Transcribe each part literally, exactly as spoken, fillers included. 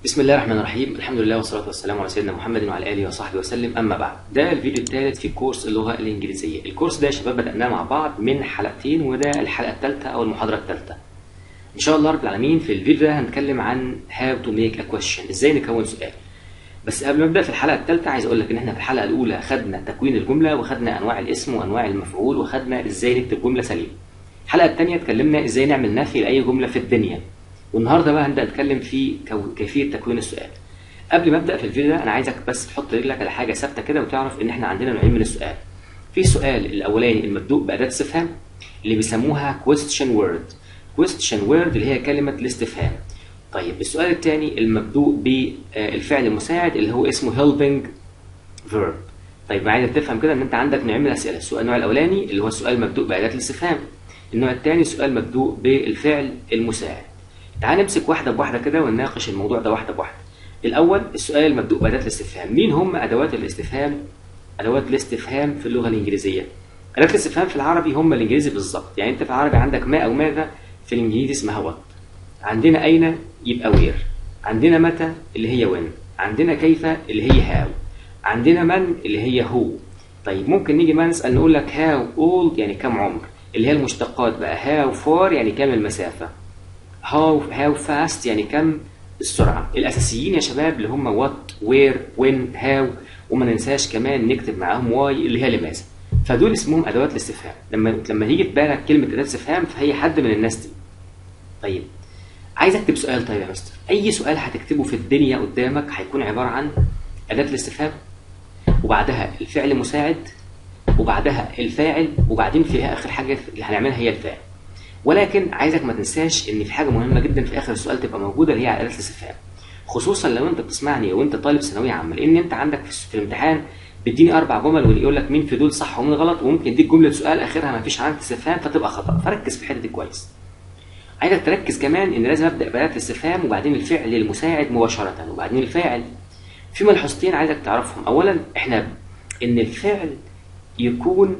بسم الله الرحمن الرحيم. الحمد لله والصلاة والسلام على سيدنا محمد وعلى آله وصحبه وسلم. أما بعد، ده الفيديو الثالث في كورس اللغة الإنجليزية. الكورس ده يا شباب بدأناه مع بعض من حلقتين، وده الحلقة الثالثة أو المحاضرة الثالثة. إن شاء الله رب العالمين في الفيديو ده هنتكلم عن how to make a question، إزاي نكون سؤال. بس قبل ما نبدأ في الحلقة الثالثة عايز أقول لك إن إحنا في الحلقة الأولى خدنا تكوين الجملة، وخدنا أنواع الاسم وأنواع المفعول، وخدنا إزاي نكتب جملة سليمة. الحلقة الثانية اتكلمنا إزاي نعمل نفي لأي جملة في الدنيا، والنهارده بقى هنبدأ نتكلم في كيفية تكوين السؤال. قبل ما ابدا في الفيديو ده انا عايزك بس تحط رجلك على حاجه ثابته كده، وتعرف ان احنا عندنا نوعين من السؤال. في السؤال الاولاني المبدوء باداه استفهام اللي بيسموها question word. question word اللي هي كلمه الاستفهام. طيب السؤال الثاني المبدوء بالفعل المساعد اللي هو اسمه helping verb. طيب عايزك تفهم كده ان انت عندك نوعين من الاسئله. السؤال النوع الاولاني اللي هو السؤال مبدوء باداه الاستفهام، النوع الثاني سؤال مبدوء بالفعل المساعد. تعال نمسك واحده بواحده كده ونناقش الموضوع ده واحده بواحده. الأول السؤال المبدوء بأداة الاستفهام. مين هم أدوات الاستفهام؟ أدوات الاستفهام في اللغة الإنجليزية. أدوات الاستفهام في العربي هم الإنجليزي بالظبط، يعني أنت في العربي عندك ما أو ماذا، في الإنجليزي اسمها وات. عندنا أين يبقى وير، عندنا متى اللي هي وين، عندنا كيف اللي هي هاو، عندنا من اللي هي هو. طيب ممكن نيجي ما نسأل نقول لك هاو أولد يعني كم عمر، اللي هي المشتقات بقى. هاو فار يعني كم المسافة، هاو هاو فاست يعني كم السرعة. الأساسيين يا شباب اللي هم وات وير وين هاو، وما ننساش كمان نكتب معاهم واي اللي هي لماذا. فدول اسمهم أدوات الاستفهام. لما لما تيجي في بالك كلمة أداة استفهام فهي حد من الناس دي. طيب عايز أكتب سؤال. طيب يا مستر، أي سؤال هتكتبه في الدنيا قدامك هيكون عبارة عن أداة الاستفهام، وبعدها الفعل مساعد، وبعدها الفاعل، وبعدين فيها آخر حاجة اللي هنعملها هي الفاعل. ولكن عايزك ما تنساش ان في حاجه مهمه جدا في اخر السؤال تبقى موجوده، اللي هي اداه الاستفهام. خصوصا لو انت بتسمعني وانت طالب ثانويه عامه، لان انت عندك في الامتحان بيديني اربع جمل ويقول لك مين في دول صح ومين غلط، وممكن يديك جمله سؤال اخرها ما فيش علامه استفهام فتبقى خطا. فركز في الحته دي كويس. عايزك تركز كمان ان لازم ابدا باداه الاستفهام وبعدين الفعل المساعد مباشره وبعدين الفاعل. في ملحوظتين عايزك تعرفهم. اولا احنا ان الفعل يكون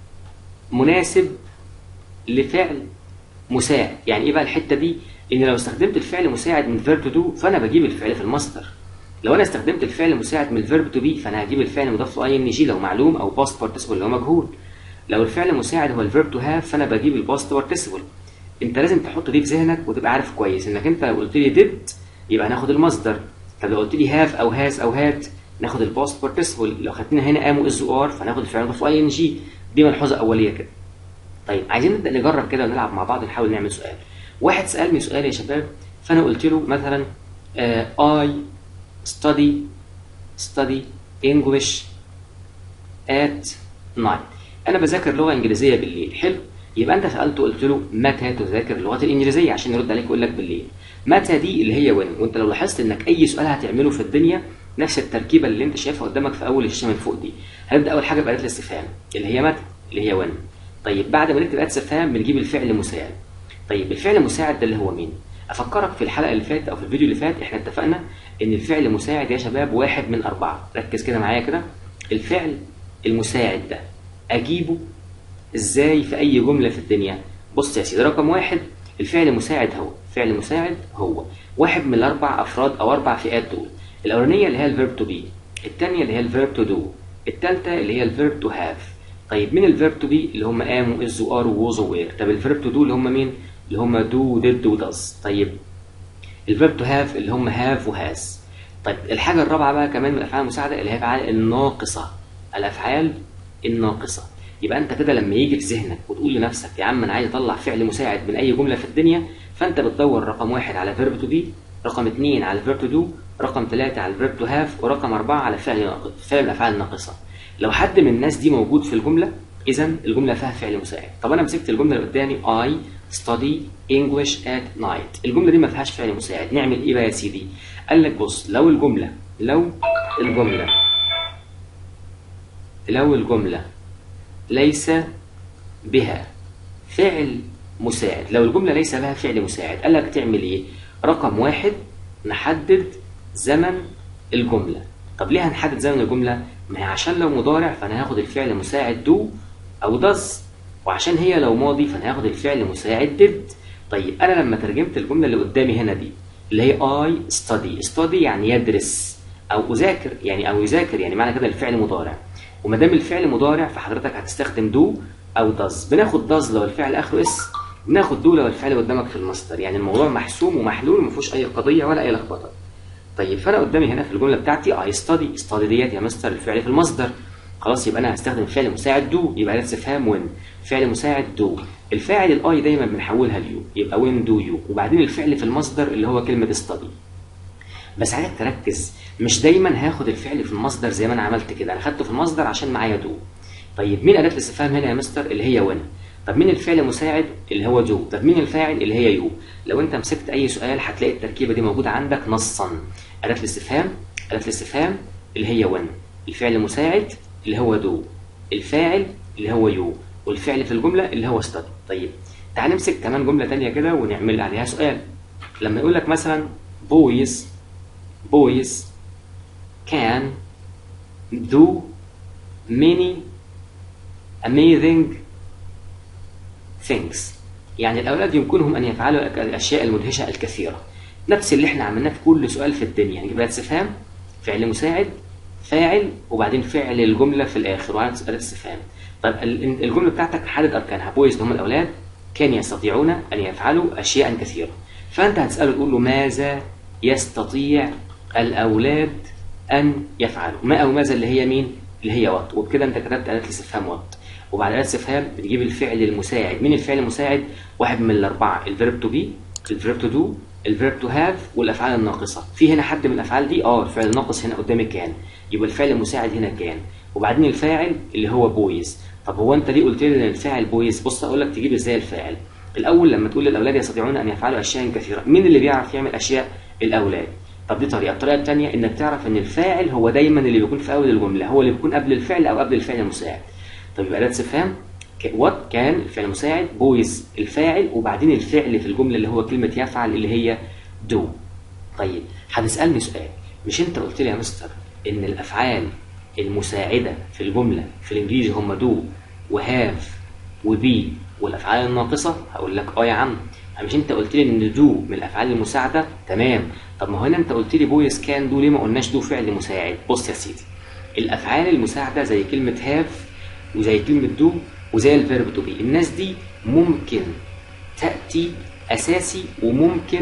مناسب لفعل مساعد. يعني ايه بقى الحته دي؟ ان لو استخدمت الفعل مساعد من verb to do فانا بجيب الفعل في المصدر. لو انا استخدمت الفعل مساعد من verb to be فانا هجيب الفعل مضاف له ing لو معلوم، او past participle لو مجهول. لو الفعل مساعد هو الverb to have فانا بجيب الباست participle. انت لازم تحط دي في ذهنك وتبقى عارف كويس انك انت لو قلت لي did يبقى هناخد المصدر. طب لو قلت لي have او has او had ناخد الباست participle. لو خدتنا هنا am و is و are فناخد الفعل مضاف له ing. دي ملحوظه اوليه كده. طيب عايزين نبدأ نجرب كده ونلعب مع بعض نحاول نعمل سؤال. واحد سألني سؤال يا شباب، فأنا قلت له مثلا uh, I study study English at night. أنا بذاكر لغة إنجليزية بالليل. حلو. يبقى أنت سألته قلت له متى تذاكر اللغة الإنجليزية عشان يرد عليك ويقول لك بالليل. متى دي اللي هي وين. وأنت لو لاحظت إنك أي سؤال هتعمله في الدنيا نفس التركيبة اللي أنت شايفها قدامك في أول الشاشة من فوق دي. هنبدأ أول حاجة بأداة الاستفهام اللي هي متى اللي هي وين. طيب بعد ما نكتب أداة استفهام بنجيب الفعل المساعد. طيب الفعل المساعد ده اللي هو مين؟ أفكرك في الحلقة اللي فاتت أو في الفيديو اللي فات إحنا اتفقنا إن الفعل المساعد يا شباب واحد من أربعة. ركز كده معايا كده. الفعل المساعد ده أجيبه إزاي في أي جملة في الدنيا؟ بص يا سيدي، رقم واحد الفعل المساعد هو الفعل المساعد هو واحد من الأربع أفراد أو أربع فئات دول. الأولانية اللي هي الفيرب تو بي، الثانية اللي هي الفيرب تو دو، الثالثة اللي هي الفيرب تو هاف. طيب مين الفيرب تو بي؟ اللي هم ام واز وار ووز ووير. طب الفيرب تو دو اللي هم مين؟ اللي هم دو وديد وداز. طيب الفيرب تو هاف اللي هم هاف وهاز. طيب الحاجه الرابعه بقى كمان من الافعال المساعده اللي هي الافعال الناقصه. الافعال الناقصه. يبقى انت كده لما يجي في ذهنك وتقول لنفسك يا عم انا عايز اطلع فعل مساعد من اي جمله في الدنيا، فانت بتدور رقم واحد على فيرب تو بي، رقم اثنين على الفيرب تو دو، رقم ثلاثه على الفيرب تو هاف، ورقم اربعه على فعل ناقص فعل الافعال الناقصه. لو حد من الناس دي موجود في الجملة إذا الجملة فيها فعل مساعد. طب أنا مسكت الجملة اللي قدامي I study English at night. الجملة دي ما فيهاش فعل مساعد. نعمل إيه بقى يا سيدي؟ قال لك بص، لو الجملة لو الجملة لو الجملة ليس بها فعل مساعد، لو الجملة ليس بها فعل مساعد قال لك تعمل إيه؟ رقم واحد نحدد زمن الجملة. طب ليه هنحدد زمن الجملة؟ ما هي عشان لو مضارع فانا هاخد الفعل مساعد دو او داز، وعشان هي لو ماضي فانا هاخد الفعل مساعد ديد. طيب انا لما ترجمت الجمله اللي قدامي هنا دي اللي هي I study. study يعني يدرس او اذاكر يعني او يذاكر، يعني معنى كده الفعل مضارع. وما دام الفعل مضارع فحضرتك هتستخدم do او does. بناخد does لو الفعل اخره اس، بناخد do لو الفعل قدامك في المصدر. يعني الموضوع محسوم ومحلول، ما فيهوش اي قضيه ولا اي لخبطه. طيب فانا قدامي هنا في الجمله بتاعتي I study. study ديت يا مستر الفعل في المصدر، خلاص يبقى انا هستخدم فعل مساعد do، يبقى ده استفهام when. فعل مساعد do، الفاعل الاي دايما بنحولها ليو، يبقى when do you، وبعدين الفعل في المصدر اللي هو كلمه study. بس عايزك تركز، مش دايما هاخد الفعل في المصدر زي ما انا عملت كده، انا خدته في المصدر عشان معايا do. طيب مين اداه الاستفهام هنا يا مستر؟ اللي هي when. طب مين الفعل المساعد؟ اللي هو do. طب مين الفاعل؟ اللي هي يو. لو انت مسكت اي سؤال هتلاقي التركيبه دي موجوده عندك نصا. اداه الاستفهام، اداه الاستفهام اللي هي when، الفعل المساعد اللي هو do، الفاعل اللي هو يو، والفعل في الجمله اللي هو study. طيب تعال نمسك كمان جمله ثانيه كده ونعمل عليها سؤال. لما يقول لك مثلا boys boys can do many amazing things، يعني الأولاد يمكنهم أن يفعلوا الأشياء المدهشة الكثيرة. نفس اللي احنا عملناه في كل سؤال في الدنيا، نجيب لها استفهام، فعل مساعد، فاعل، وبعدين فعل الجملة في الآخر وعلى أداة استفهام. طيب الجملة بتاعتك حدد أركانها. بويز هم الأولاد كان يستطيعون أن يفعلوا أشياء كثيرة، فأنت هتسأله تقول له ماذا يستطيع الأولاد أن يفعلوا. ما أو ماذا اللي هي مين؟ اللي هي وات. وبكده أنت كتبت أداة الاستفهام وات. وبعد أداة الاستفهام بتجيب الفعل المساعد. مين الفعل المساعد؟ واحد من الأربعة، الفيرب تو بي، الفيرب تو دو، الفيرب تو هاف، والأفعال الناقصة. في هنا حد من الأفعال دي؟ أه الفعل الناقص هنا قدامي كان، يبقى الفعل المساعد هنا كان، وبعدين الفاعل اللي هو بويز. طب هو أنت ليه قلت لي إن الفاعل بويز؟ بص أقول لك تجيب إزاي الفاعل. الأول لما تقول للأولاد يستطيعون أن يفعلوا أشياء كثيرة، مين اللي بيعرف يعمل أشياء؟ الأولاد. طب دي طريقة. الطريقة الثانية إنك تعرف إن الفاعل هو دايما اللي بيكون في أول الجملة، هو اللي بيكون قبل الفعل أو قبل الفعل المساعد. طب يبقى أداة استفهام وات كان الفعل المساعد، بويز الفاعل، وبعدين الفعل في الجملة اللي هو كلمة يفعل اللي هي دو. طيب هتسألني سؤال، مش أنت قلت لي يا مستر إن الأفعال المساعدة في الجملة في الإنجليزي هم دو وهاف وبي والأفعال الناقصة؟ هقول لك أه يا عم. مش أنت قلت لي إن دو من الأفعال المساعدة؟ تمام. طب ما هو هنا أنت قلت لي بويز كان دو، ليه ما قلناش دو فعل مساعد؟ بص يا سيدي، الأفعال المساعدة زي كلمة هاف وزي كلمة دو وزي الفيرب تو بي، الناس دي ممكن تأتي أساسي وممكن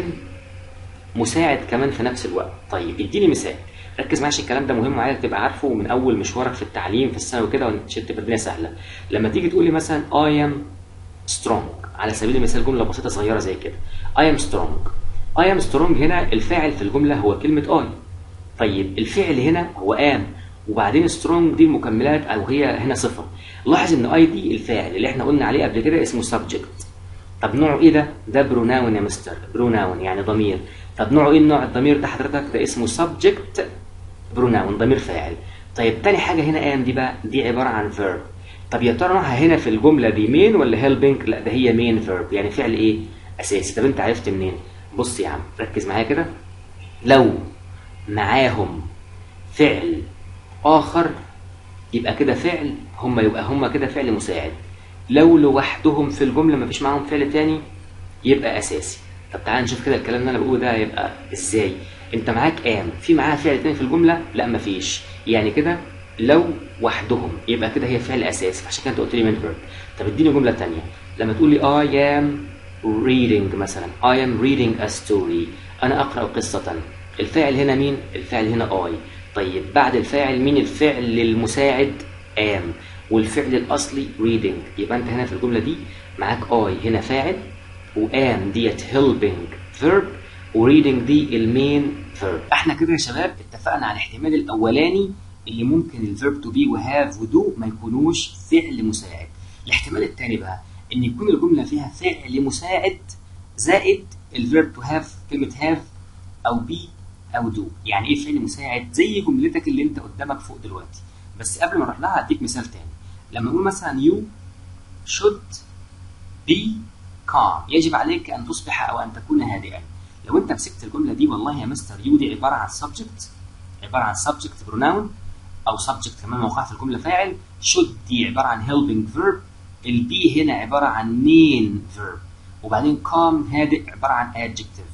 مساعد كمان في نفس الوقت. طيب اديني مثال، ركز معايا الكلام ده مهم وعايزك تبقى عارفه من أول مشوارك في التعليم في الثانوي كده، وعشان تبقى الدنيا سهلة. لما تيجي تقول لي مثلا I am strong على سبيل المثال، جملة بسيطة صغيرة زي كده I am strong. I am strong هنا الفاعل في الجملة هو كلمة I. طيب الفعل هنا هو am، وبعدين strong دي المكملات او هي هنا صفه. لاحظ ان اي دي الفاعل اللي احنا قلنا عليه قبل كده اسمه subject. طب نوعه ايه ده؟ ده بروناون يا مستر، بروناون يعني ضمير. طب نوعه ايه النوع الضمير ده حضرتك؟ ده اسمه subject بروناون، ضمير فاعل. طيب تاني حاجه هنا ام دي بقى، دي عباره عن verb. طب يا ترى نوعها هنا في الجمله دي مين ولا helping؟ لا ده هي مين verb، يعني فعل ايه؟ اساسي. طب انت عرفت منين؟ بص يا عم ركز معايا كده، لو معاهم فعل آخر يبقى كده فعل هم، يبقى هم كده فعل مساعد. لو لوحدهم في الجملة مفيش معاهم فعل تاني يبقى أساسي. طب تعال نشوف كده الكلام اللي أنا بقوله ده يبقى إزاي. أنت معاك آم، في معاها فعل تاني في الجملة؟ لا مفيش، يعني كده لو وحدهم يبقى كده هي فعل أساسي، عشان كده أنت قلت لي من verb. طب اديني جملة تانية، لما تقول لي I am reading مثلا، I am reading a story، أنا أقرأ قصة، الفاعل هنا مين؟ الفاعل هنا I. طيب بعد الفاعل مين الفعل المساعد؟ am، والفعل الأصلي reading. يبقى أنت هنا في الجملة دي معاك I هنا فاعل، وam ديت helping verb، وreading دي المين verb. احنا كده يا شباب اتفقنا على الاحتمال الأولاني اللي ممكن الفيرب تو بي وهاف ودو ما يكونوش فعل مساعد. الاحتمال الثاني بقى ان يكون الجملة فيها فعل مساعد زائد الفيرب تو هاف، كلمة هاف أو بي أو دو. يعني إيه فعل مساعد؟ زي جملتك اللي أنت قدامك فوق دلوقتي. بس قبل ما نروح لها هديك مثال تاني. لما نقول مثلا you should be calm، يجب عليك أن تصبح أو أن تكون هادئا. لو أنت مسكت الجملة دي، والله يا مستر you دي عبارة عن subject، عبارة عن subject pronoun أو subject كمان موقع في الجملة فاعل. should دي عبارة عن helping verb، البي هنا عبارة عن main verb، وبعدين calm هادئ عبارة عن adjective.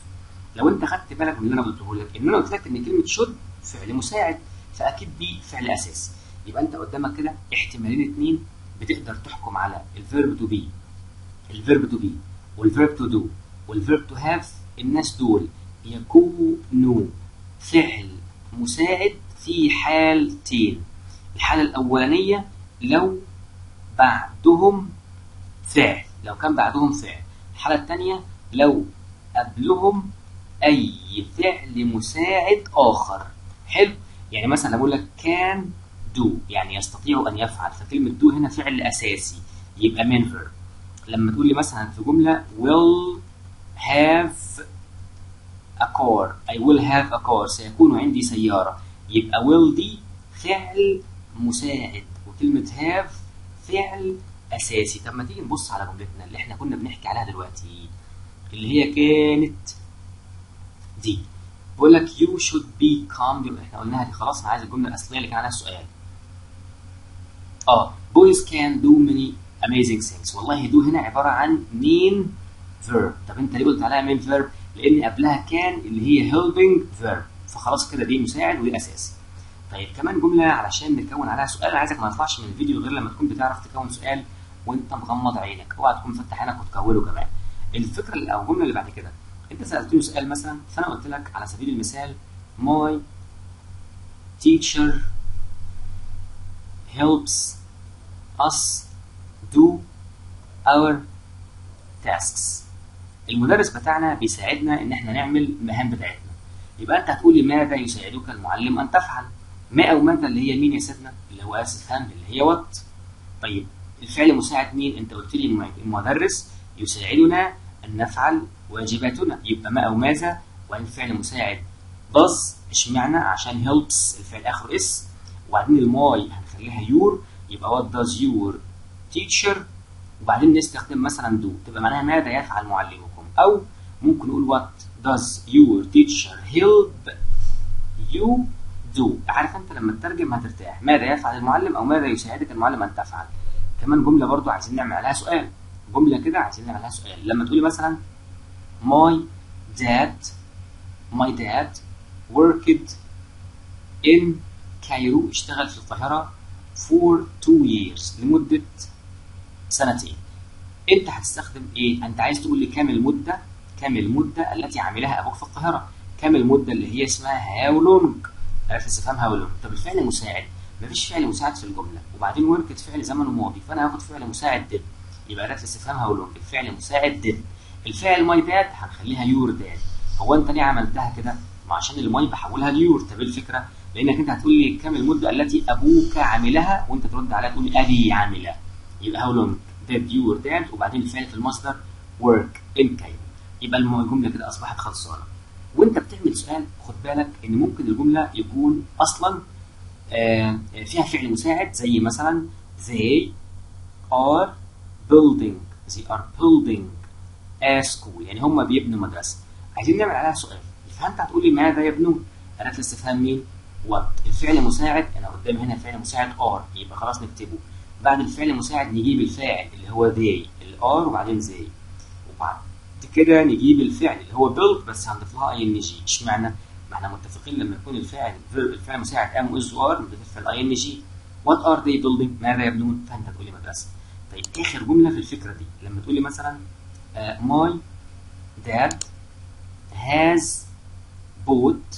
لو انت خدت بالك من اللي انا قلته لك، ان انا قلت لك ان كلمه should فعل مساعد، فاكيد دي فعل اساسي. يبقى انت قدامك كده احتمالين اتنين بتقدر تحكم على الفيرب تو بي، الفيرب تو بي والفيرب تو دو والفيرب تو هاف. الناس دول يكونوا فعل مساعد في حالتين. الحاله الاولانيه لو بعدهم فعل، لو كان بعدهم فعل. الحاله الثانيه لو قبلهم اي فعل مساعد اخر. حلو، يعني مثلا بقول لك كان دو يعني يستطيع ان يفعل، فكلمه دو هنا فعل اساسي يبقى main verb. لما تقول لي مثلا في جمله will have a car، I will have a car سيكون عندي سياره، يبقى will دي فعل مساعد وكلمه have فعل اساسي. طب ما تيجي نبص على جملتنا اللي احنا كنا بنحكي عليها دلوقتي اللي هي كانت دي، بقول لك you should be calm. دي احنا قلناها دي خلاص. انا عايز الجمله الاصليه اللي كان عليها السؤال. اه boys can do many amazing things. والله do هنا عباره عن main verb. طب انت ليه قلت عليها main verb؟ لان قبلها كان اللي هي helping verb، فخلاص كده دي مساعد ودي اساسي. طيب كمان جمله علشان نكون عليها سؤال. عايزك ما تطلعش من الفيديو غير لما تكون بتعرف تكون سؤال وانت مغمض عينك، اوعى تكون مفتح عينك وتكونه كمان. الفكره او الجمله اللي بعد كده انت سالتني سؤال مثلا، فانا قلت لك على سبيل المثال my teacher helps us do our tasks. المدرس بتاعنا بيساعدنا ان احنا نعمل المهام بتاعتنا. يبقى انت هتقول لي ماذا يساعدك المعلم ان تفعل؟ ما او ماذا اللي هي مين يا سيدنا؟ اللي هو اسف هم اللي هي وات. طيب الفعل مساعد مين؟ انت قلت لي المدرس يساعدنا ان نفعل واجباتنا، يبقى ما او ماذا وبعدين فعل مساعد does. اشمعنى؟ عشان helps الفعل اخره اس، وبعدين الماي هنخليها يور، يبقى what does your teacher، وبعدين نستخدم مثلا do تبقى معناها ماذا يفعل معلمكم. او ممكن نقول what does your teacher help you do. عارف انت لما تترجم هترتاح، ماذا يفعل المعلم او ماذا يساعدك المعلم ان تفعل. كمان جمله برضو عايزين نعمل عليها سؤال، جمله كده عايزين نعمل عليها سؤال. لما تقولي مثلا my dad my dad worked in Cairo، اشتغل في القاهره for two years لمده سنتين. انت هتستخدم ايه؟ انت عايز تقول لي كام المده، كام المده التي عملها ابوك في القاهره، كام المده اللي هي اسمها هاو لونج. عرفت استفهام هاو لونج. طب الفعل مساعد، مفيش فعل مساعد في الجمله، وبعدين وركت فعل زمنه ماضي، فانا هاخد فعل مساعد ديد، يبقى عرفت استفهام هاو لونج الفعل مساعد ديد. الفعل ماي داد هنخليها يور داد. هو انت ليه عملتها كده؟ ما عشان الماي بحولها ليور. طب الفكره لانك انت هتقول لي كام المده التي ابوك عملها وانت ترد عليها تقول ابي عملها، يبقى هاو لونج did your dad وبعدين الفعل في المصدر work in Cairo. يبقى الجمله كده اصبحت خلصانه. وانت بتعمل سؤال خد بالك ان ممكن الجمله يكون اصلا آه فيها فعل مساعد زي مثلا they are building they are building a school، يعني هم بيبنوا مدرسه. عايزين نعمل عليها سؤال، فانت هتقول لي ماذا يبنون؟ اداه الاستفهام مين؟ what. الفعل مساعد انا قدامي هنا فعل مساعد are، يبقى خلاص نكتبه. بعد الفعل المساعد نجيب الفاعل اللي هو they الار وبعدين زي، وبعد كده نجيب الفعل اللي هو build بس هنضيف لها اي ان جي. اشمعنى؟ ما احنا متفقين لما يكون الفاعل الفعل المساعد ام واز وار نضيف الاي ان جي. وات ار they building؟ ماذا يبنون؟ فانت تقول لي مدرسه. طيب اخر جمله في الفكره دي لما تقول لي مثلا uh, my dad has bought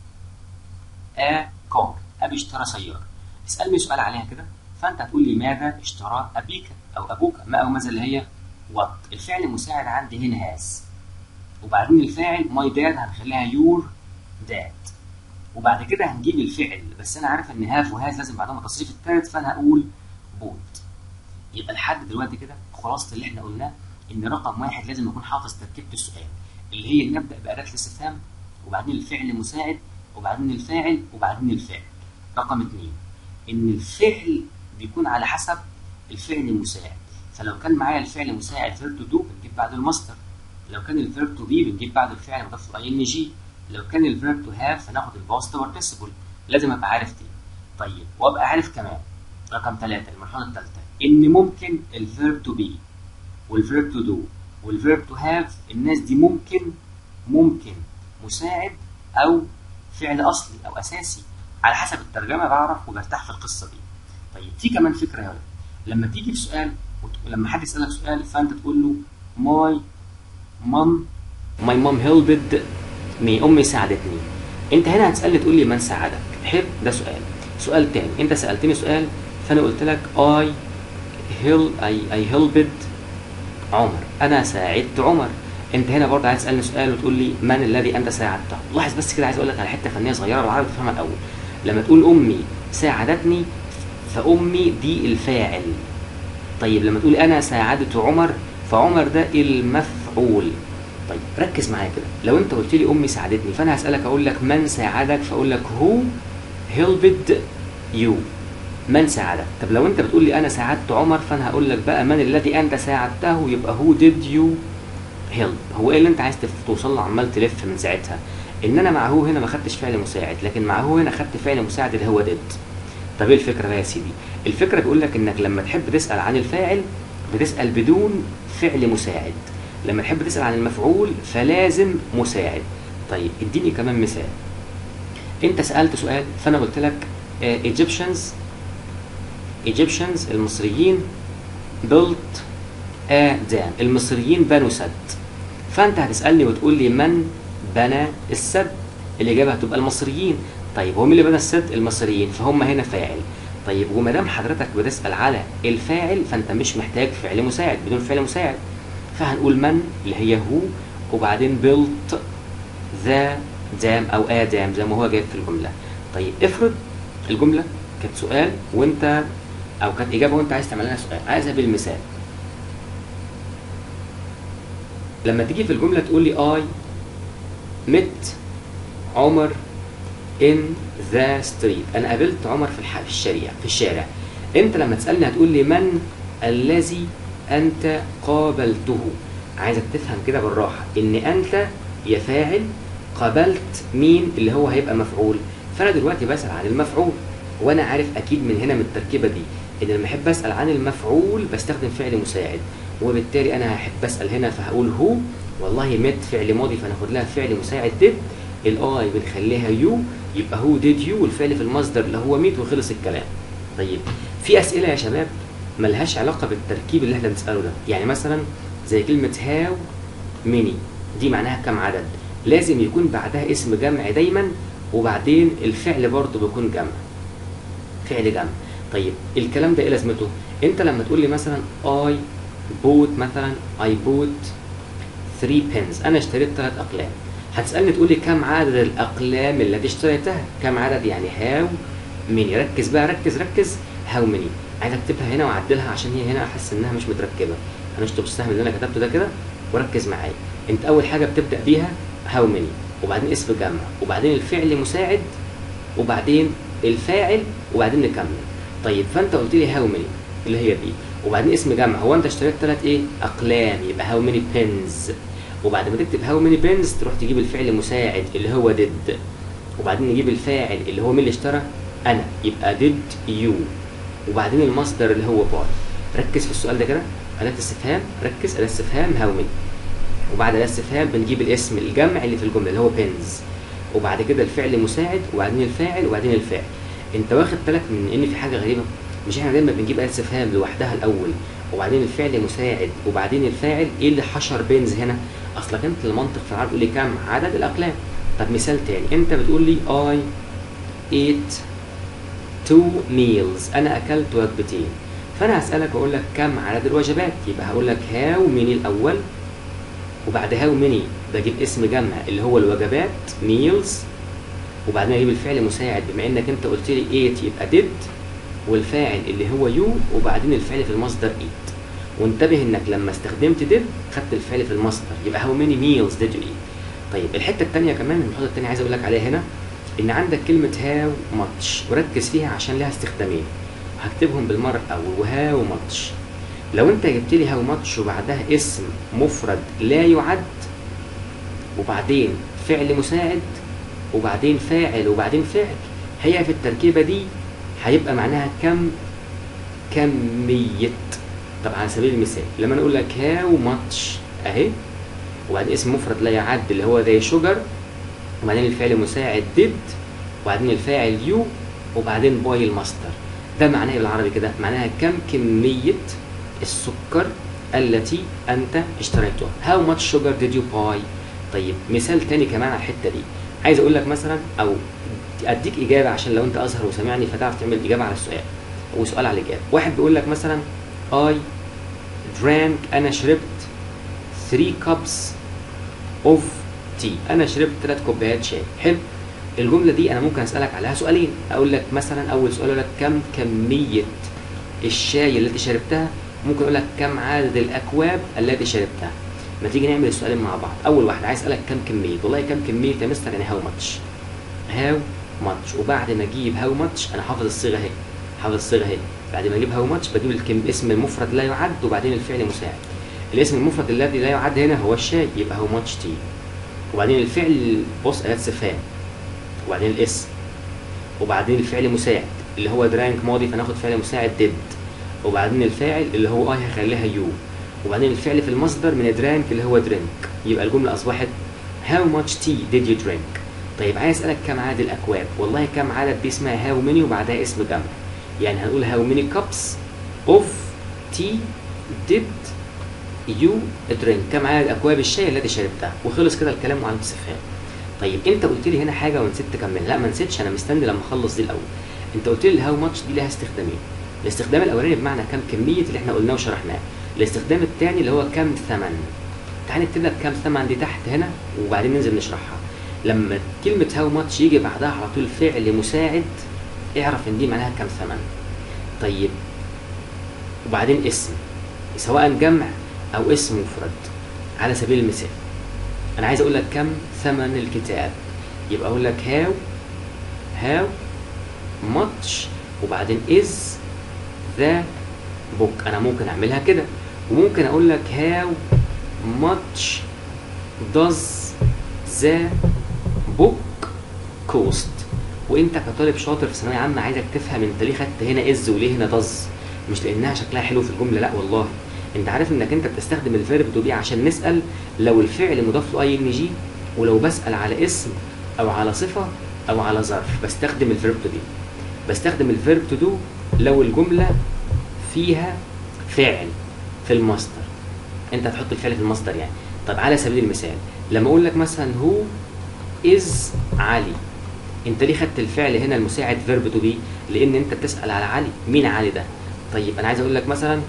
a car، ابي اشترى سياره. اسالني سؤال عليها كده، فانت هتقول لي ماذا اشترى ابيك او ابوك؟ ما او ماذا اللي هي وات. الفعل المساعد عندي هنا هاز، وبعدين الفاعل ماي داد هنخليها يور داد، وبعد كده هنجيب الفعل. بس انا عارف ان هاف وهاز لازم بعدهم التصريف الثالث، فانا هقول بوت. يبقى لحد دلوقتي كده خلاصه اللي احنا قلناه ان رقم واحد لازم اكون حافظ تركيبه السؤال اللي هي نبدا باداه الاستفهام وبعدين الفعل المساعد وبعدين الفاعل وبعدين الفاعل. رقم اثنين ان الفعل بيكون على حسب الفعل المساعد، فلو كان معايا الفعل المساعد فيرب تو دو بنجيب بعده المصدر، لو كان الفيرب تو بي بنجيب بعد الفعل مضاف اي ان جي، لو كان الفيرب تو هاف هناخد الباست بارتيسيبل. لازم ابقى عارف دي. طيب وابقى عارف كمان رقم ثلاثة المرحله الثالثه ان ممكن الفيرب تو بي والفيرب تو دو والفيرب تو هاف الناس دي ممكن ممكن مساعد او فعل اصلي او اساسي، على حسب الترجمه بعرف وبرتاح في القصه دي. طيب في كمان فكره يا ولد، لما تيجي في سؤال لما حد يسالك سؤال فانت تقول له ماي مام ماي مام هيلبد مي، امي ساعدتني. انت هنا هتسالني تقول لي من ساعدك؟ حلو، ده سؤال. سؤال تاني، انت سالتني سؤال فانا قلت لك اي هيل اي اي هيلبد عمر، انا ساعدت عمر. انت هنا برضه عايز تسالني سؤال وتقول لي من الذي انت ساعدته. لاحظ بس كده، عايز اقول لك على حته فنيه صغيره بالعربي تفهمها الاول. لما تقول امي ساعدتني فامي دي الفاعل. طيب لما تقول انا ساعدت عمر فعمر ده المفعول. طيب ركز معايا كده، لو انت قلت لي امي ساعدتني فانا هسالك اقول لك من ساعدك، فاقول لك هو helped you، من ساعدك. طب لو انت بتقول لي انا ساعدت عمر فانا هقول لك بقى من الذي انت ساعدته، يبقى هو did you help. هو ايه اللي انت عايز توصل له عمال تلف من ساعتها؟ ان انا مع هو هنا ما خدتش فعل مساعد، لكن مع هو هنا خدت فعل مساعد اللي هو did. طب ايه الفكره بقى يا سيدي؟ الفكره بيقول لك انك لما تحب تسال عن الفاعل بتسال بدون فعل مساعد، لما تحب تسال عن المفعول فلازم مساعد. طيب اديني كمان مثال. انت سالت سؤال فانا قلت لك ايجيبشنز ايجيبشنز المصريين built a dam، المصريين بنوا سد. فانت هتسالني وتقول لي من بنى السد؟ الاجابه هتبقى المصريين. طيب هو مين اللي بنى السد؟ المصريين، فهم هنا فاعل. طيب وما دام حضرتك بتسال على الفاعل فانت مش محتاج فعل مساعد، بدون فعل مساعد فهنقول من اللي هي هو، وبعدين built the dam او a dam زي ما هو جايب في الجمله. طيب افرض الجمله كانت سؤال وانت او كانت اجابه وانت عايز تعمل لها سؤال، عايزها بالمثال. لما تيجي في الجمله تقول لي I met عمر in the street، انا قابلت عمر في الح... في الشارع في الشارع. انت لما تسالني هتقول لي من الذي انت قابلته. عايزك تفهم كده بالراحه ان انت يا فاعل، قابلت مين اللي هو هيبقى مفعول. فانا دلوقتي بسال عن المفعول وانا عارف اكيد من هنا من التركيبه دي ان لما احب اسال عن المفعول بستخدم فعل مساعد، وبالتالي انا هحب اسال هنا فهقول هو. والله مت فعل ماضي فناخد لها فعل مساعد did، الاي بنخليها يو يبقى هو did you، والفعل في المصدر اللي هو ميت وخلص الكلام. طيب في اسئله يا شباب ملهاش علاقه بالتركيب اللي احنا بنساله ده، يعني مثلا زي كلمه هاو ميني دي معناها كم عدد، لازم يكون بعدها اسم جمع دايما، وبعدين الفعل برضه بيكون جمع، فعل جمع. طيب الكلام ده ايه لازمته؟ انت لما تقول لي مثلا I bought مثلا I bought three pens، انا اشتريت ثلاث اقلام، هتسالني تقول لي كم عدد الاقلام التي اشتريتها؟ كم عدد يعني هاو ميني. ركز بقى، ركز ركز، هاو ميني عايز اكتبها هنا واعدلها عشان هي هنا احس انها مش متركبه. هنشطب السهم اللي انا كتبته ده كده وركز معايا. انت اول حاجه بتبدا بيها هاو ميني، وبعدين اسم جمع، وبعدين الفعل مساعد، وبعدين الفاعل، وبعدين نكمل. طيب فانت قلت لي هاو ميني اللي هي دي، وبعدين اسم جمع، هو انت اشتريت ثلاث ايه اقلام يبقى هاو ميني بينز، وبعد ما تكتب هاو ميني بينز تروح تجيب الفعل مساعد اللي هو ديد، وبعدين نجيب الفاعل اللي هو مين اللي اشترى؟ انا، يبقى ديد يو، وبعدين المصدر اللي هو باي. ركز في السؤال ده كده، اداه استفهام، ركز اداه استفهام هاو ميني، وبعد اداه استفهام بنجيب الاسم الجمع اللي في الجمله اللي هو بينز، وبعد كده الفعل مساعد، وبعدين الفاعل، وبعدين الفاعل. انت واخد بالك من ان في حاجه غريبه؟ مش احنا دايما بنجيب اداه استفهام لوحدها الاول وبعدين الفعل مساعد وبعدين الفاعل؟ ايه اللي حشر بينز هنا؟ اصلك انت المنطق في العربي تقول لي كم عدد الاقلام. طب مثال تاني، انت بتقول لي I ate two meals، انا اكلت وجبتين، فانا هسالك اقول لك كم عدد الوجبات؟ يبقى هقول لك هاو ميني الاول، وبعد هاو ميني بجيب اسم جمع اللي هو الوجبات meals، وبعدين اجيب الفعل مساعد بما انك انت قلت لي ate يبقى did، والفاعل اللي هو يو، وبعدين الفعل في المصدر eat. وانتبه انك لما استخدمت did خدت الفعل في المصدر، يبقى how many meals did you eat. طيب الحته الثانيه كمان، المحاضره الثانيه عايز اقول لك عليها هنا، ان عندك كلمه how much وركز فيها عشان لها استخدامين، هكتبهم بالمره الاول، وهاو ماتش. لو انت جبت لي هاو ماتش وبعدها اسم مفرد لا يعد، وبعدين فعل مساعد، وبعدين فاعل، وبعدين فعل، هي في التركيبه دي هيبقى معناها كم كميه. طب على سبيل المثال لما انا اقول لك هاو ماتش اهي، وبعدين اسم مفرد لا يعد اللي هو زي شوجر، وبعدين الفعل المساعد did، وبعدين الفاعل you، وبعدين باي المصدر. ده معناه ايه بالعربي كده؟ معناها كم كمية السكر التي انت اشتريتها. how much sugar did you buy. طيب مثال تاني كمان على الحتة دي، عايز اقول لك مثلا او اديك اجابة عشان لو انت ازهر وسامعني فتعرف تعمل اجابة على السؤال وسؤال على الاجابة. واحد بيقول لك مثلا I drank، انا شربت three cups of tea، انا شربت ثلاث كوبايات شاي. حلو. الجملة دي أنا ممكن أسألك عليها سؤالين، أقول لك مثلا أول سؤال أقول لك كم كمية الشاي التي شربتها، ممكن أقول لك كم عدد الأكواب التي شربتها. ما تيجي نعمل السؤالين مع بعض. أول واحد عايز أسألك كم كمية، والله كم كمية يا مستر يعني هاو ماتش، هاو ماتش، وبعد ما أجيب هاو ماتش أنا حافظ الصيغة أهي، حافظ الصيغة أهي، بعد ما أجيب هاو ماتش بجيب الكم اسم المفرد لا يعد وبعدين الفعل مساعد. الاسم المفرد الذي لا يعد هنا هو الشاي، يبقى هاو ماتش تي، وبعدين الفعل بص أداة استفهام، وبعدين الاسم، وبعدين الفعل مساعد اللي هو درانك ماضي فناخد فعل مساعد did، وبعدين الفاعل اللي هو اي هخليها يو، وبعدين الفعل في المصدر من درانك اللي هو درينك. يبقى الجمله اصبحت how much tea did you drink. طيب عايز اسالك كم عدد الاكواب، والله كم عدد دي اسمها how many وبعدها اسم جمع، يعني هنقول how many cups of tea did you drink، كم عدد اكواب الشاي التي شربتها، وخلص كده الكلام وعلامه استفهام. طيب انت قلت لي هنا حاجه ونسيت تكمل. لا ما نسيتش، انا مستني لما اخلص دي الاول. انت قلت لي الهاو ماتش دي لها استخدامين، الاستخدام الاولاني بمعنى كم كميه اللي احنا قلناه وشرحناه، الاستخدام الثاني اللي هو كم ثمن. تعالى نكتب لك كم ثمن دي تحت هنا وبعدين ننزل نشرحها. لما كلمه هاو ماتش يجي بعدها على طول فعل مساعد اعرف ان دي معناها كم ثمن. طيب وبعدين اسم سواء جمع او اسم مفرد. على سبيل المثال انا عايز اقول لك كم ثمن الكتاب، يبقى اقول لك هاو هاو ماتش وبعدين از ذا بوك. انا ممكن اعملها كده، وممكن اقول لك هاو ماتش داز ذا بوك كوست. وانت كطالب شاطر في ثانويه عامه عايزك تفهم انت ليه خدت هنا از وليه هنا داز، مش لانها شكلها حلو في الجمله، لا والله انت عارف انك انت بتستخدم الفيرب تو بي عشان نسال لو الفعل مضاف له اي ان جي، ولو بسال على اسم او على صفه او على ظرف بستخدم الفيرب تو بي. بستخدم الفيرب تو دو لو الجمله فيها فعل في المصدر، انت هتحط الفعل في المصدر يعني. طب على سبيل المثال لما اقول لك مثلا هو از علي، انت ليه خدت الفعل هنا المساعد فيرب تو بي؟ لان انت بتسال على علي، مين علي ده؟ طيب انا عايز اقول لك مثلا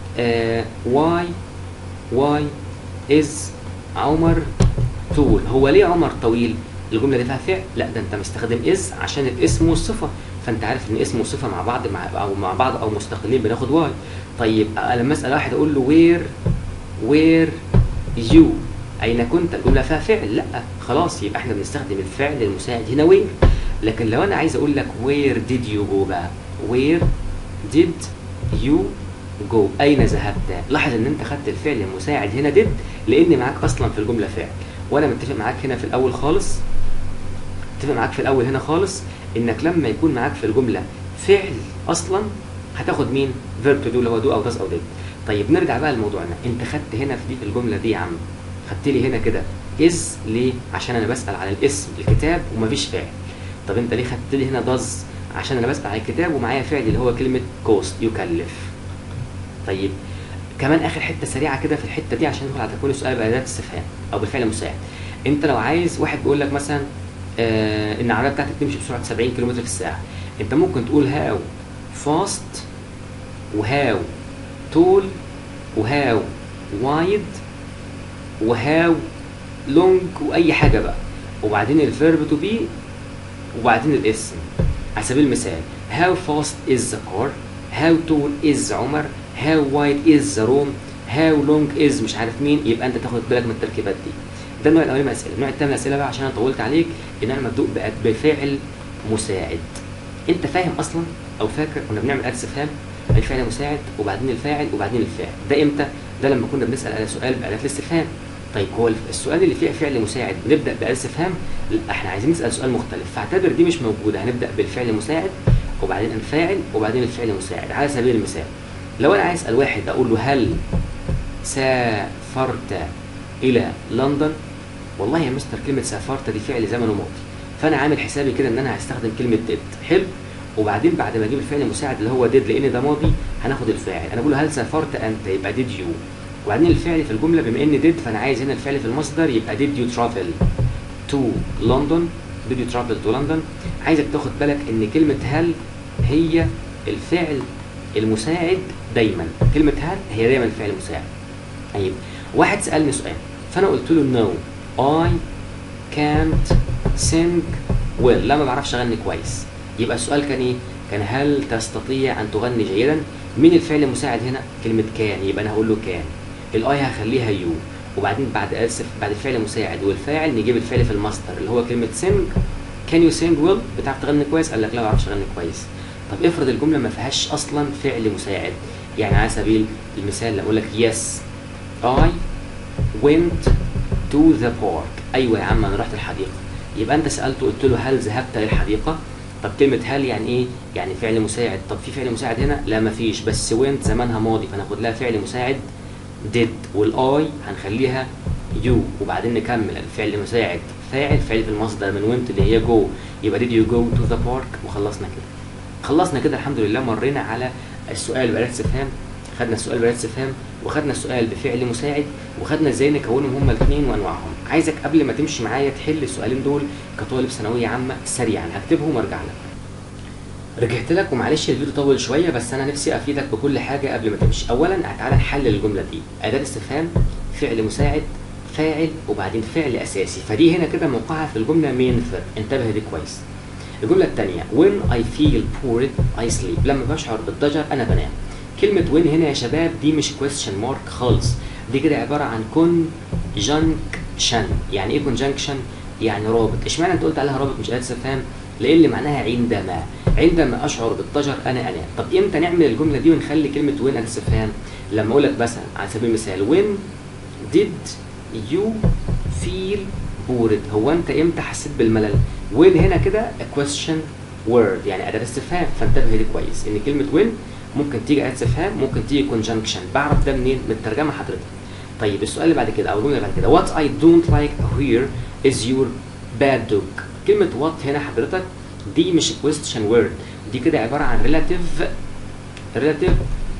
واي واي از عمر طول، هو ليه عمر طويل؟ الجمله دي فيها فعل؟ لا ده انت مستخدم از عشان الاسم والصفه، فانت عارف ان اسم والصفه مع بعض مع او مع بعض او مستقلين بناخد واي. طيب لما اسال واحد اقول له وير وير يو، اين كنت؟ الجمله فيها فعل؟ لا خلاص يبقى احنا بنستخدم الفعل المساعد هنا وير. لكن لو انا عايز اقول لك وير ديد يو جو بقى، وير ديد يو جو، اين ذهبت؟ لاحظ ان انت خدت الفعل المساعد هنا ديد لان معاك اصلا في الجمله فعل، وانا متفق معاك هنا في الاول خالص، متفق معاك في الاول هنا خالص انك لما يكون معاك في الجمله فعل اصلا هتاخد مين؟ فيرب تو دو اللي هو دو او داز او ديد. طيب نرجع بقى لموضوعنا، انت خدت هنا في دي في الجمله دي يا عم، خدت لي هنا كده از ليه؟ عشان انا بسال على الاسم الكتاب ومفيش فعل. طب انت ليه خدت لي هنا داز؟ عشان انا بسال على الكتاب ومعايا فعل اللي هو كلمه كوست يكلف. طيب كمان اخر حته سريعه كده في الحته دي عشان ندخل على تكوين السؤال باداه استفهام او بالفعل المساعد. انت لو عايز واحد بيقول لك مثلا آه ان العربيه بتاعتك تمشي بسرعه سبعين كيلومتر في الساعه، انت ممكن تقول هاو فاست وهاو تول وهاو وايد وهاو لونج واي حاجه بقى، وبعدين الفيرب تو بي وبعدين الاسم. على سبيل المثال how fast is the car، how tall is عمر، how wide is the room، how long is مش عارف مين. يبقى انت تاخد بالك من التركيبات دي. ده النوع الاولاني من الاسئله. النوع الثاني من الاسئله بقى عشان انا طولت عليك ان انا مبدوء بفعل مساعد. انت فاهم اصلا او فاكر كنا بنعمل اداه استفهام الفعل مساعد وبعدين الفاعل وبعدين الفاعل، ده امتى؟ ده لما كنا بنسال على سؤال باداه الاستفهام. طيب هو السؤال اللي فيه فعل مساعد بنبدا باداه استفهام؟ لا احنا عايزين نسال سؤال مختلف، فاعتبر دي مش موجوده، هنبدا بالفعل المساعد وبعدين الفاعل وبعدين الفعل المساعد. على سبيل المثال لو انا عايز اسال واحد اقول له هل سافرت الى لندن، والله يا مستر كلمه سافرت دي فعل زمن وماضي، فانا عامل حسابي كده ان انا هستخدم كلمه ديد. حلو. وبعدين بعد ما اجيب الفعل المساعد اللي هو ديد لان ده ماضي هناخد الفاعل. انا بقول له هل سافرت انت يبقى ديد يو، وبعدين الفعل في الجمله بما ان ديد فانا عايز هنا الفعل في المصدر يبقى ديد يو ترافل تو لندن. ديد يو ترافل تو لندن. عايزك تاخد بالك ان كلمه هل هي الفعل المساعد دايما. كلمه هل هي دايما الفعل المساعد. طيب واحد سالني سؤال فانا قلت له نو I can't sing well، لا ما بعرفش اغني كويس. يبقى السؤال كان ايه؟ كان هل تستطيع ان تغني جيدا؟ مين الفعل المساعد هنا؟ كلمه كان، يبقى انا هقول له كان. الاي هخليها يو، وبعدين بعد اسف بعد الفعل المساعد والفاعل نجيب الفعل في المصدر اللي هو كلمه sing. can you sing well؟ بتعرف تغني كويس؟ قال لك لا ما بعرفش اغني كويس. طب افرض الجمله ما فيهاش اصلا فعل مساعد، يعني على سبيل المثال لما اقول لك yes I went to the park. ايوه يا عم انا رحت الحديقه. يبقى انت سالته قلت له هل ذهبت للحديقه؟ طب كلمه هل يعني ايه؟ يعني فعل مساعد. طب في فعل مساعد هنا؟ لا مفيش، بس went زمانها ماضي فناخد لها فعل مساعد did، والاي هنخليها يو، وبعدين نكمل الفعل المساعد فاعل فعل في المصدر من went اللي هي جو، يبقى did you go to the park. وخلصنا كده. خلصنا كده الحمد لله. مرينا على السؤال بأداة استفهام، خدنا السؤال بأداة استفهام، وخدنا السؤال بفعل مساعد، وخدنا ازاي نكونهم هما الاثنين وانواعهم. عايزك قبل ما تمشي معايا تحل السؤالين دول كطالب ثانويه عامه سريعا، هكتبهم وارجع لك. رجعت لك ومعلش الفيديو طول شويه بس انا نفسي افيدك بكل حاجه قبل ما تمشي. اولا تعالى نحلل الجمله دي. اداه استفهام، فعل مساعد، فاعل، وبعدين فعل اساسي، فدي هنا كده موقعها في الجمله مين فيرب. انتبه دي كويس. الجمله الثانيه when I feel bored I sleep، لما بشعر بالضجر انا بنام. كلمه when هنا يا شباب دي مش question mark خالص، دي كده عباره عن conjunction. يعني ايه conjunction؟ يعني رابط. اشمعنى انت قلت عليها رابط مش اداه استفهام؟ لان اللي معناها عندما عندما اشعر بالضجر انا انام. طب امتى نعمل الجمله دي ونخلي كلمه when اداه استفهام؟ لما اقول لك مثلا على سبيل المثال when did you feel bored، هو انت امتى حسيت بالملل؟ when هنا كده question word يعني اداه استفهام، فانتبه دي كويس ان كلمه when ممكن تيجي اداه استفهام ممكن تيجي conjunction. بعرف ده منين؟ من الترجمه حضرتك. طيب السؤال اللي بعد كده او الجمله اللي بعد كده what I don't like here is your bad dog. كلمه what هنا حضرتك دي مش question word، دي كده عباره عن relative relative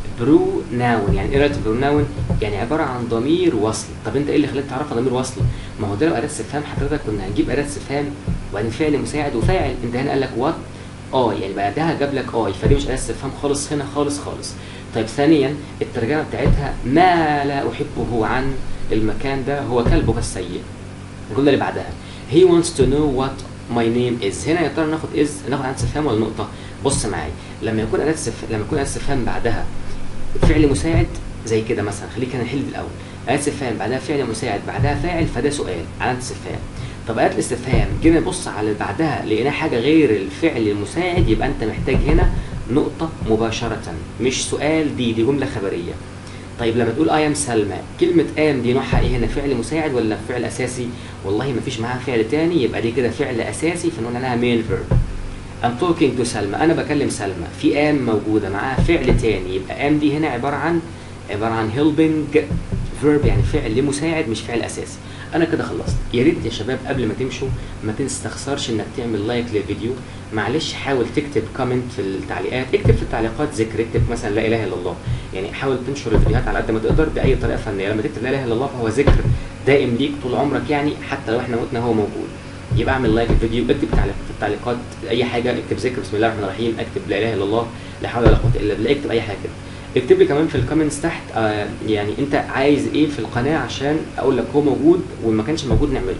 pronoun. يعني ايه relative pronoun؟ يعني عباره عن ضمير وصل. طب انت ايه اللي خلاك تعرفها ضمير وصل؟ ما هو ده لو اداه استفهام حضرتك كنا هنجيب اداه استفهام وبعدين فعل مساعد وفاعل. انت هنا قال لك what اه يعني بعدها جاب لك اي، فدي مش اداه استفهام خالص هنا خالص خالص. طيب ثانيا الترجمه بتاعتها ما لا احبه عن المكان ده هو كلبك السيء. الجمله اللي بعدها he wants to know what my name is. هنا يا ترى ناخد is ناخد اداه استفهام ولا نقطه؟ بص معايا لما يكون اداه استفهام لما يكون اداه استفهام بعدها فعل مساعد زي كده مثلا، خليك انا نحل الاول. اداه استفهام بعدها فعل مساعد بعدها فاعل فده سؤال علامه استفهام. طب اداه الاستفهام جينا نبص على اللي بعدها لقيناها حاجه غير الفعل المساعد، يبقى انت محتاج هنا نقطه مباشره مش سؤال، دي دي جمله خبريه. طيب لما تقول I am سلمى، كلمه am دي نوعها ايه هنا؟ فعل مساعد ولا فعل اساسي؟ والله ما فيش معاها فعل تاني يبقى دي كده فعل اساسي فنقول عليها main verb. I'm talking to سلمى، انا بكلم سلمى، في am موجوده معاها فعل تاني يبقى am دي هنا عباره عن عباره عن helping verb يعني فعل مساعد مش فعل اساسي. انا كده خلصت. يا ريت يا شباب قبل ما تمشوا ما تستخسرش انك تعمل لايك للفيديو. معلش حاول تكتب كومنت في التعليقات، اكتب في التعليقات ذكر، اكتب مثلا لا اله الا الله. يعني حاول تنشر الفيديوهات على قد ما تقدر باي طريقه فنيه. لما تكتب لا اله الا الله فهو ذكر دائم ليك طول عمرك، يعني حتى لو احنا متنا هو موجود. يبقى اعمل لايك للفيديو، اكتب في التعليقات اي حاجه، اكتب ذكر بسم الله الرحمن الرحيم، اكتب لا اله الا الله، لا حول ولا قوه الا بالله، اكتب اي حاجه كده. اكتب لي كمان في الكومنتس تحت آه يعني انت عايز ايه في القناه عشان اقول لك هو موجود وما كانش موجود نعمله.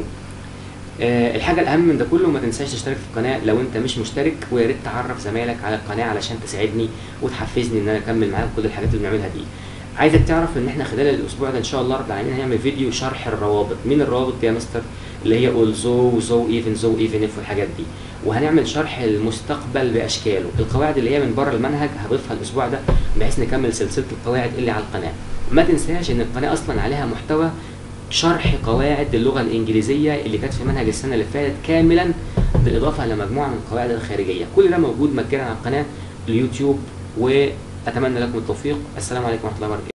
آه الحاجه الاهم من ده كله ما تنساش تشترك في القناه لو انت مش مشترك، ويا ريت تعرف زمايلك على القناه علشان تساعدني وتحفزني ان انا اكمل معاك كل الحاجات اللي بنعملها دي. عايزك تعرف ان احنا خلال الاسبوع ده ان شاء الله رب العالمين هنعمل فيديو شرح الروابط. مين الروابط دي يا مستر؟ اللي هي although وزو ايفن زو ايفن اف والحاجات دي. وهنعمل شرح المستقبل باشكاله، القواعد اللي هي من بره المنهج هضيفها الاسبوع ده بحيث نكمل سلسله القواعد اللي على القناه. ما تنساش ان القناه اصلا عليها محتوى شرح قواعد اللغه الانجليزيه اللي كانت في منهج السنه اللي فاتت كاملا، بالاضافه لمجموعه من القواعد الخارجيه. كل ده موجود مجانا على القناه اليوتيوب، واتمنى لكم التوفيق. السلام عليكم ورحمه الله وبركاته.